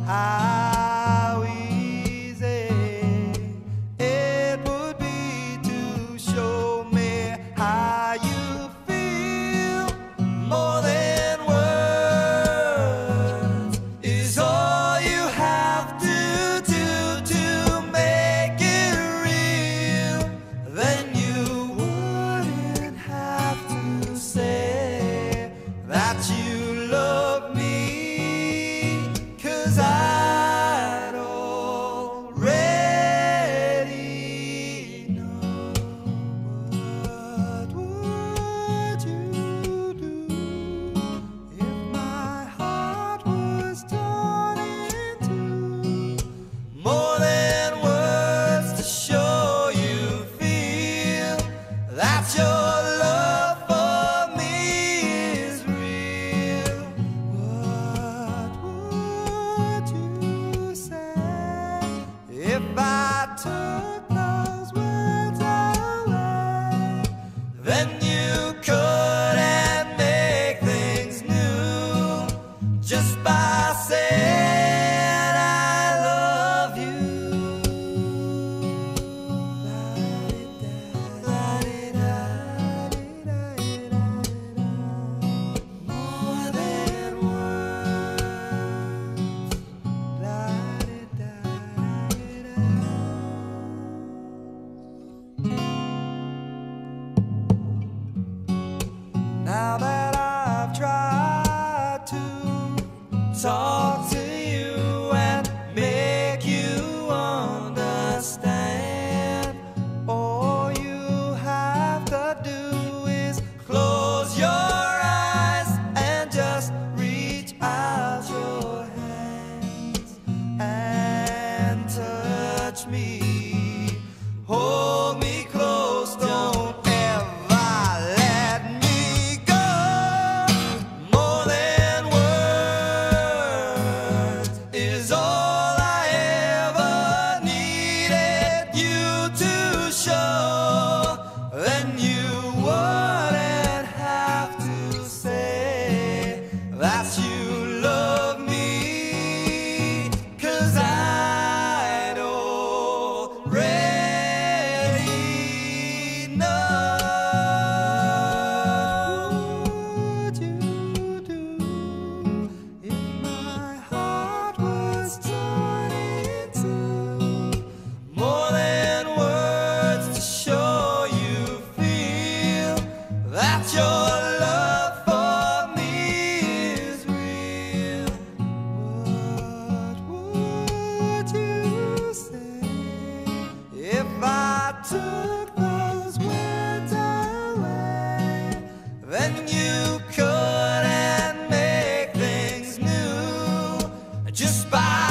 how easy it would be to show me how you feel. More than words is all you have to do to make it real. Then you wouldn't have to say that you love me, 'cause I'd already know. What would you do if my heart was torn into more than words to show you feel that your love for me is real? What would you say if I took those words away? Then you couldn't make things new just by saying I love you. More than words. Now that I've tried to talk to you and make you understand, all you have to do is close your eyes and just reach out your hands and touch me. Hold me close, don't ever let me go. More than words is all I ever needed you to show. Then you wouldn't have to say that you love me, 'cause I'd already know. What would you do if my heart was torn into more than words to show you feel that your love for me is real? What would you say if I took those words away? Then you couldn't make things new just by